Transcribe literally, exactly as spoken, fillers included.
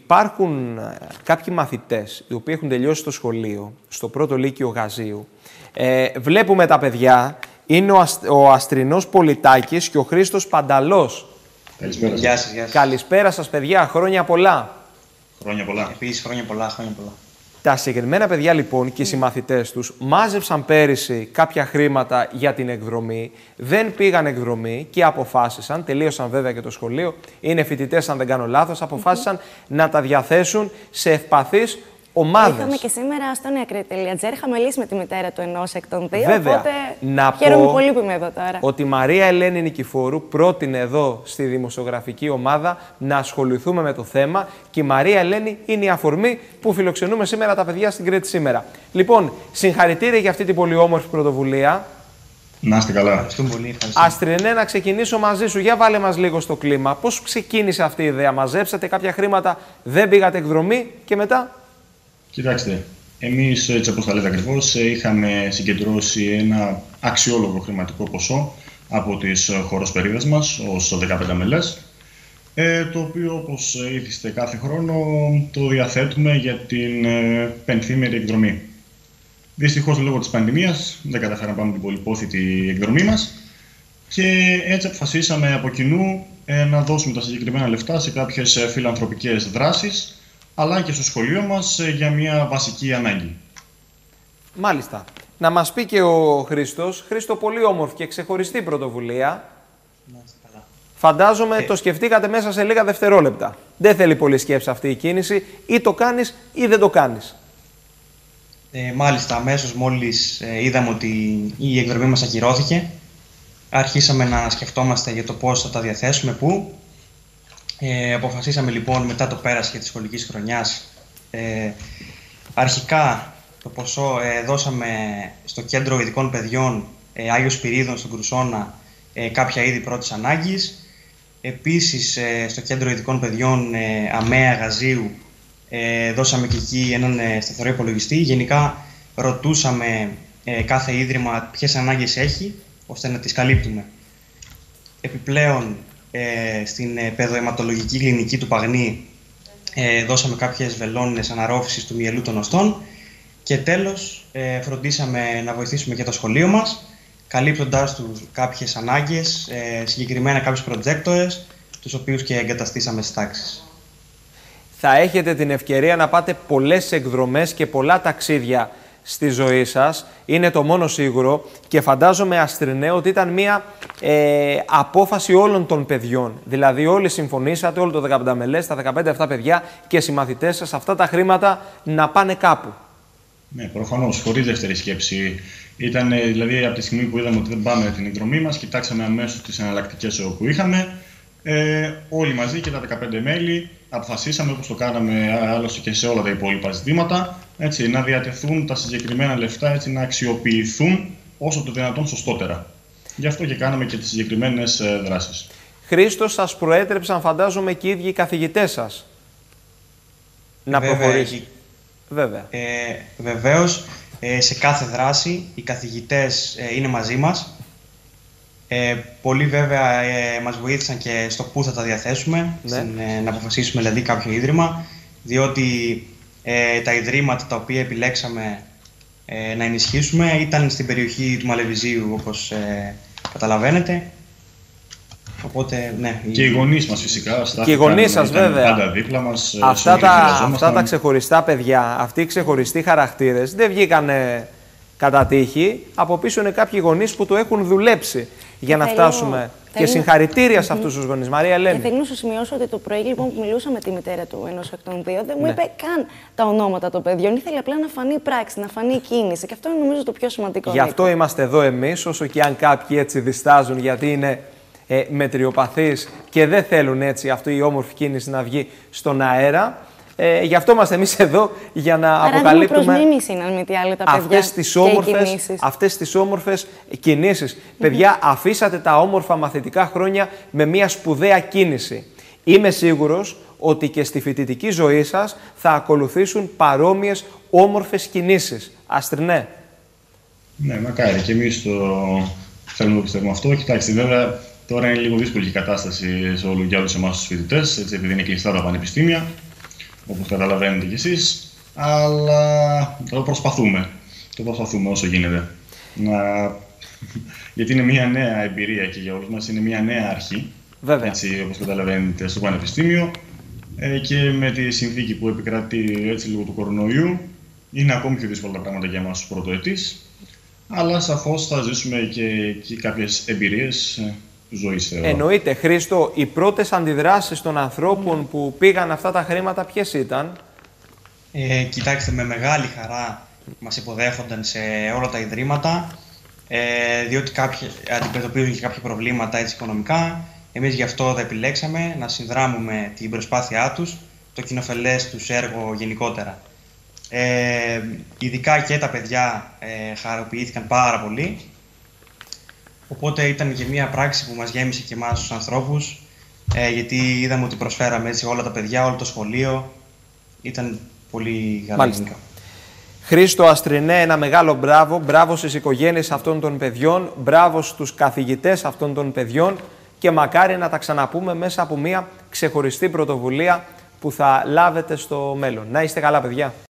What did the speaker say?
υπάρχουν κάποιοι μαθητές οι οποίοι έχουν τελειώσει το σχολείο, στο πρώτο λύκειο Γαζίου. Ε, βλέπουμε τα παιδιά, είναι ο, Ασ, ο Αστρινός Πολιτάκης και ο Χρήστος Πανταλός. Καλησπέρα σας. Γεια σας, γεια σας. Καλησπέρα σας, παιδιά. Χρόνια πολλά. Χρόνια πολλά. Επίσης, χρόνια πολλά, χρόνια πολλά. Τα συγκεκριμένα παιδιά λοιπόν και οι συμμαθητές τους μάζεψαν πέρυσι κάποια χρήματα για την εκδρομή, δεν πήγαν εκδρομή και αποφάσισαν, τελείωσαν βέβαια και το σχολείο, είναι φοιτητές αν δεν κάνω λάθος, αποφάσισαν mm-hmm. να τα διαθέσουν σε ευπαθείς ομάδες. Είχαμε και σήμερα στο Νεακριτελιατζέρ, είχαμε λύσει με τη μητέρα του ενός εκ των δύο, βέβαια, οπότε να χαίρομαι πω πολύ που είμαι εδώ τώρα. Ότι η Μαρία Ελένη Νικηφόρου πρότεινε εδώ στη δημοσιογραφική ομάδα να ασχοληθούμε με το θέμα και η Μαρία Ελένη είναι η αφορμή που φιλοξενούμε σήμερα τα παιδιά στην Κρήτη σήμερα. Λοιπόν, συγχαρητήρια για αυτή την πολύ όμορφη πρωτοβουλία. Να είστε καλά. Ευχαριστούμε πολύ. Αστρινέ, να ξεκινήσω μαζί σου. Για βάλε μας λίγο στο κλίμα. Πώς ξεκίνησε αυτή η ιδέα? Μαζέψατε κάποια χρήματα, δεν πήγατε εκδρομή και μετά? Κοιτάξτε, εμείς, έτσι όπως τα λέτε ακριβώς, είχαμε συγκεντρώσει ένα αξιόλογο χρηματικό ποσό από τις χωροσπερίδες μας ως δεκαπέντε μελές, το οποίο, όπως ήθιστε κάθε χρόνο, το διαθέτουμε για την πενθήμερη εκδρομή. Δυστυχώς, λόγω της πανδημίας, δεν καταφέραμε να πάμε την πολυπόθητη εκδρομή μας και έτσι αποφασίσαμε από κοινού να δώσουμε τα συγκεκριμένα λεφτά σε κάποιες φιλανθρωπικές δράσεις, αλλά και στο σχολείο μας για μια βασική ανάγκη. Μάλιστα. Να μας πει και ο Χρήστος. Χρήστο, πολύ όμορφη και ξεχωριστή πρωτοβουλία. Καλά. Φαντάζομαι ε... το σκεφτήκατε μέσα σε λίγα δευτερόλεπτα. Δεν θέλει πολύ σκέψη αυτή η κίνηση. Ή το κάνεις ή δεν το κάνεις. Ε, μάλιστα, αμέσως μόλις ε, είδαμε ότι η εκδρομή μας ακυρώθηκε, αρχίσαμε να σκεφτόμαστε για το πώς θα τα διαθέσουμε, πού. Ε, αποφασίσαμε λοιπόν μετά το πέρας και της σχολικής χρονιάς, ε, αρχικά το ποσό ε, δώσαμε στο Κέντρο Ειδικών Παιδιών ε, Άγιος Σπυρίδων στον Κρουσόνα ε, κάποια είδη πρώτης ανάγκης. Επίσης ε, στο Κέντρο Ειδικών Παιδιών ε, ΑΜΕΑ Γαζίου ε, δώσαμε και εκεί έναν ε, σταθερό υπολογιστή. Γενικά ρωτούσαμε ε, κάθε ίδρυμα ποιες ανάγκες έχει, ώστε να τις καλύπτουμε. Επιπλέον, Ε, στην ε, παιδοαιματολογική κλινική του Παγνή ε, δώσαμε κάποιες βελόνες αναρρόφησης του μυελού των οστών και τέλος ε, φροντίσαμε να βοηθήσουμε και το σχολείο μας, καλύπτοντάς τους κάποιες ανάγκες, ε, συγκεκριμένα κάποιους προτζέκτορες, τους οποίους και εγκαταστήσαμε στις τάξεις. Θα έχετε την ευκαιρία να πάτε πολλές εκδρομές και πολλά ταξίδια στη ζωή σας, είναι το μόνο σίγουρο και φαντάζομαι, Αστρινέ, ότι ήταν μια ε, απόφαση όλων των παιδιών. Δηλαδή όλοι συμφωνήσατε, όλο το δεκαπέντε μελές, τα δεκαπέντε αυτά παιδιά και οι συμμαθητές σας, αυτά τα χρήματα να πάνε κάπου. Ναι, προφανώς, χωρίς δεύτερη σκέψη. Ήταν, δηλαδή, από τη στιγμή που είδαμε ότι δεν πάμε την εκδρομή μας, κοιτάξαμε αμέσως τις εναλλακτικές που είχαμε. Ε, όλοι μαζί και τα δεκαπέντε μέλη αποφασίσαμε, όπως το κάναμε άλλωστε και σε όλα τα υπόλοιπα ζητήματα, έτσι, να διατεθούν τα συγκεκριμένα λεφτά, έτσι, να αξιοποιηθούν όσο το δυνατόν σωστότερα. Γι' αυτό και κάναμε και τις συγκεκριμένες ε, δράσεις. Χρήστο, σας προέτρεψαν, φαντάζομαι, και οι ίδιοι οι καθηγητές σας να προχωρήσει. Βέβαια. Ε, βεβαίως, ε, σε κάθε δράση οι καθηγητές ε, είναι μαζί μας. Ε, πολλοί βέβαια ε, μας βοήθησαν και στο πού θα τα διαθέσουμε, ναι. στην, ε, να αποφασίσουμε δηλαδή κάποιο ίδρυμα, διότι ε, τα ιδρύματα τα οποία επιλέξαμε ε, να ενισχύσουμε ήταν στην περιοχή του Μαλεβιζίου, όπως ε, καταλαβαίνετε. Οπότε, ναι. Και οι γονείς μας φυσικά. Και οι γονείς σας βέβαια. Πάντα δίπλα μας. Αυτά, τα, αυτά τα ξεχωριστά παιδιά, αυτοί οι ξεχωριστοί χαρακτήρες δεν βγήκανε κατά τύχη. Από πίσω είναι κάποιοι γονείς που το έχουν δουλέψει για να θέλω, φτάσουμε. θέλω... Και συγχαρητήρια σε αυτούς τους γονείς. Μαρία Ελένη. Και θέλω να σου σημειώσω ότι το πρωί λοιπόν που μιλούσα με τη μητέρα του ενός εκ των δύο, δεν μου ναι. είπε καν τα ονόματα των παιδιών. Ήθελε απλά να φανεί η πράξη, να φανεί η κίνηση. Και αυτό είναι νομίζω το πιο σημαντικό. Γι' αυτό είμαστε εδώ εμείς, όσο και αν κάποιοι έτσι διστάζουν, γιατί είναι ε, μετριοπαθείς και δεν θέλουν έτσι αυτή η όμορφη κίνηση να βγει στον αέρα. Ε, γι' αυτό είμαστε εμείς εδώ, για να Άρα αποκαλύπτουμε προς μίμηση, αν μη τι άλλο, τα παιδιά αυτές τις όμορφες, αυτές τις όμορφες κινήσεις. Mm-hmm. Παιδιά, αφήσατε τα όμορφα μαθητικά χρόνια με μια σπουδαία κίνηση. Είμαι σίγουρος ότι και στη φοιτητική ζωή σας θα ακολουθήσουν παρόμοιες όμορφες κινήσεις. Αστρινέ. Ναι, μακάρι. Και εμείς το θέλουμε να πιστεύουμε αυτό. Κοιτάξτε, βέβαια, τώρα είναι λίγο δύσκολη η κατάσταση σε όλου, για όλους εμάς τους φοιτητές, επειδή είναι κλειστά τα πανεπιστήμια. όπως καταλαβαίνετε κι εσείς, αλλά το προσπαθούμε. Το προσπαθούμε όσο γίνεται. Να... Γιατί είναι μια νέα εμπειρία και για όλους μας, είναι μια νέα αρχή. Βέβαια. Έτσι, όπως καταλαβαίνετε, στο Πανεπιστήμιο ε, και με τη συνθήκη που επικρατεί έτσι λίγο του κορονοϊού, είναι ακόμη πιο δύσκολα τα πράγματα για εμάς τους πρωτοετής. Αλλά σαφώς θα ζήσουμε και, και κάποιες εμπειρίες ε, ζωής, θεωρώ. Εννοείται. Χρήστο, οι πρώτες αντιδράσεις των ανθρώπων mm. που πήγαν αυτά τα χρήματα ποιες ήταν? Ε, κοιτάξτε, με μεγάλη χαρά μας υποδέχονταν σε όλα τα ιδρύματα, ε, διότι κάποιοι αντιμετωπίζουν και κάποια προβλήματα έτσι οικονομικά. Εμείς γι' αυτό τα επιλέξαμε, να συνδράμουμε την προσπάθειά τους, το κοινοφελές τους έργο γενικότερα. Ε, ειδικά και τα παιδιά ε, χαροποιήθηκαν πάρα πολύ, οπότε ήταν και μια πράξη που μας γέμισε και εμάς τους ανθρώπους, ε, γιατί είδαμε ότι προσφέραμε έτσι όλα τα παιδιά, όλο το σχολείο, ήταν πολύ γαλανικά. Χρήστο Αστρινέ, ένα μεγάλο μπράβο, μπράβο στις οικογένειες αυτών των παιδιών, μπράβο στους καθηγητές αυτών των παιδιών και μακάρι να τα ξαναπούμε μέσα από μια ξεχωριστή πρωτοβουλία που θα λάβετε στο μέλλον. Να είστε καλά, παιδιά.